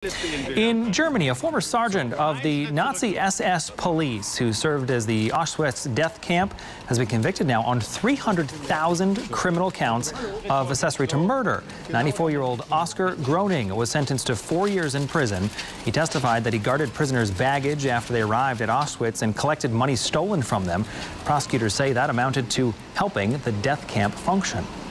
In Germany, a former sergeant of the Nazi SS police who served as the Auschwitz death camp has been convicted now on 300,000 criminal counts of accessory to murder. 94-year-old Oscar Groening was sentenced to 4 years in prison. He testified that he guarded prisoners' baggage after they arrived at Auschwitz and collected money stolen from them. Prosecutors say that amounted to helping the death camp function.